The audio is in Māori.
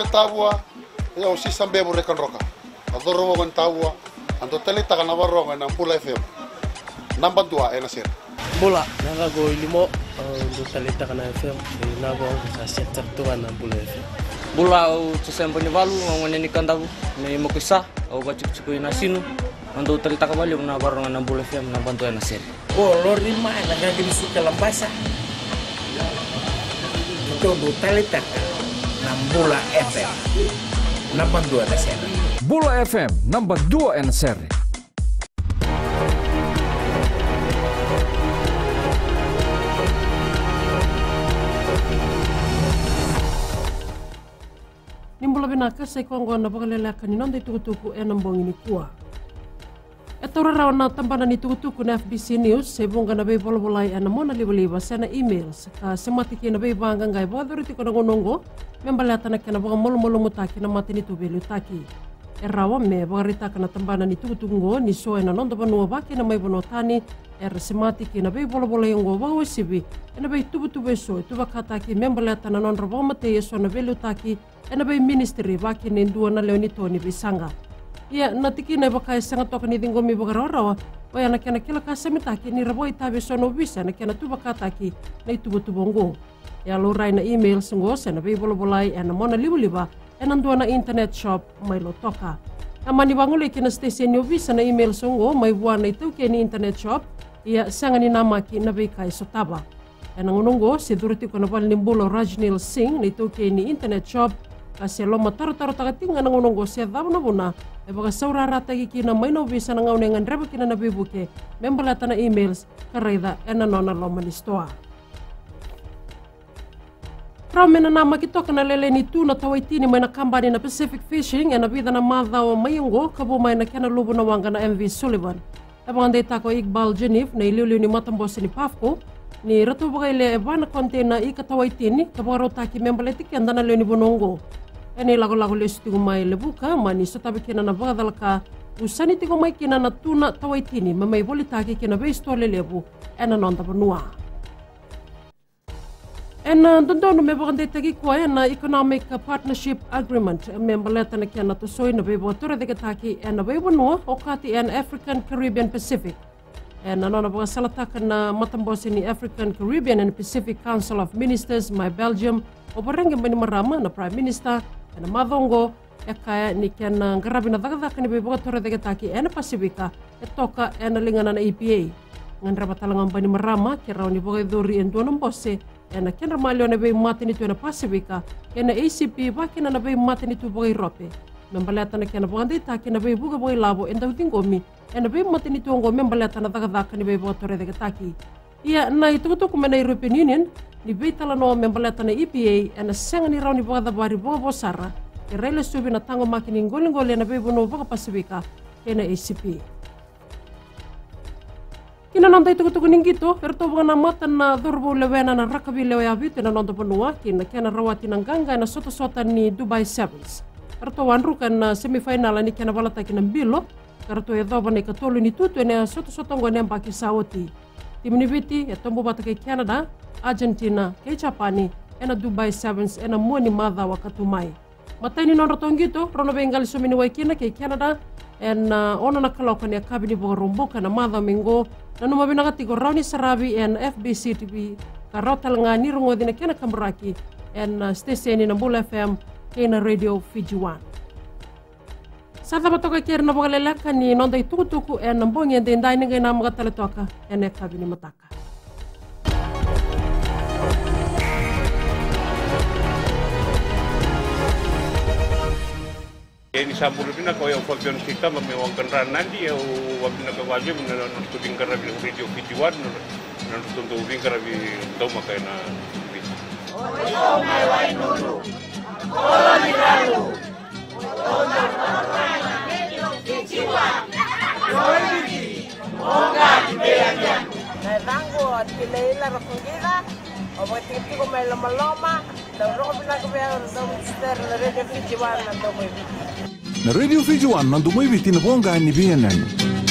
tabua yo si sambe mo rekan roka adoro mo tabua ando telita kana warro na Bula FM namba 2 ena sir Bula naga go ilimo ando telita kana FM na go sa sector tu na Bula FM Bula o tsempo ni valu ngone ni kandabu ni mokisa o bacuk-cuk na sinu ando telita ka bali na warro na Bula FM na bantu ena sir oh lorima na gadi suka lambasa ando telita na Bula FM namba 2 na sir Bula FM namba 2 ena sir Nimbula binaka sa ikongo na bakalelaka ni nonda itukutuku e nambong ini kuwa. Ito raraw na tampanan itukutuku na FBC News sa ibong na bay bolbolay na mo na liba-liba sa na emails ka sematiki na bay banggang gay bawa ko na gununggo membalata na kena baka molo-molo mutaki na mati ni tubelo taki. Erawa me bagarita ka na tampanan itukutuku ni soe na nonda banua baki na may banotani sematiki na bay bolbolay yung bawa sibi na bay tubu-tubu so ito bakataki membalata na nonda bawa mati yeso na belo taki ena bay ministry baki ni dua na leoni toni bisanga ya natiki na baka sanga toka ni dingomi bagarawa waya na kena kila kasamitaki ni rabo itabe sono bisa na kena tu bakataki na itubutubongo ya lorai na email sungo sa na bay bolobolai ena mona libuliba ena dua na internet shop may lotoka amani bangule kena station yo bisa na email sungo may buwan na ito ni internet shop ya sanga ni namaki na bay kay sotaba ena ngunungo si duriti ko na pal nimbulo Rajnil Singh na ito ni internet shop kasi lo mataro-taro tagatinga ng unong gosya daw na buna e baka saurarata kina may no bisa nang aunengan reba kina nabibuke membalata na emails kareda ena nona lo manistoa Ramena nama kito kana lele ni tu na tawaitini may nakambani na Pacific Fishing ena bida na madhaw mayungo kabo may na kena lubo na wanga na MV Sullivan ebang data ko Iqbal Janif na iliwliw ni matambos ni Pafco ni ratu bagay le ebana konte na ikatawaitini kabaro taki membaletik enda na leoni bonongo eni lago-lago le stigo mai lebuka mani sotabi kina na bagadalka usani tigo mai kina na tuna tawaitini mamay bolitaki kina beisto le lebu ena nonda banua ena dondono me bagande tagi ko ena economic partnership agreement membaleta na kina to soy na bebo tore de taki ena bebo no okati en African Caribbean Pacific ena nona baga salata kana matambos ni African Caribbean and Pacific Council of Ministers my Belgium obarenge bani marama na Prime Minister ena madongo kaya ni kena ngarabi na dagdag ni bebo tore de taki ena Pasifika etoka ena lingana na EPA ngandraba talangan bani marama kira ni boga dori en donong bosse ena kena malio na be mati ni tu na Pasifika ena ACP ba kena na be mati ni tu boga Europe membalata na kena boga taki na be buga boga labo enda utingomi ena be mati ni tu ngo membalata na dagdag ni bebo tore de taki ia na itu kumena European Union ni beitala no membalata na EPA ena senga ni rauni boga bari boga bosara e rele subi na tango makini ngole na bebo no boga Pasifika kena ACP kina nonda itu ningito erto boga na mata na dorbo lewena na rakabi lewe abite na nonda panua kina kena rawati na ganga na sota ni Dubai Sevens erto wanru kan semifinal ni kena balata kina bilo karto e doba ne katolu ni tutu ne sota ngone mbaki saoti tim ni biti e tombo bata ke Canada Argentina ke Japani ena Dubai Sevens ena moni madha wakatumai matani non rotongito rono bengal somini waikina ke Canada en ona na kaloko ne kabini borombo kana madha mingo nanu mabina katigo rauni sarabi en FBC TV karotal ngani rungo dina kena kamraki en station na Bula FM kena Radio Fiji 1 Sata batoka kera na bagalelaka ni nonda itukutuku en nambongi en dendai ninga na mga taletoka en kabini mataka Ini sambul bina ko yung pagyon kita mamewang kendaraan nanti ya wabina ka wajib na nutubing karabi Radio Fiji 1 na nutubing karabi daw makay na oh my way nulu olo ni lalu olo Radio Fiji 1 Roidi Oga Dibeyan na tango at kilaila rakungila o bakit ko may loma daw ro pinagbayaw daw mister na Radio Fiji 1 na daw na Radio Fiji 1 nandu mai viti na bonga ni BNN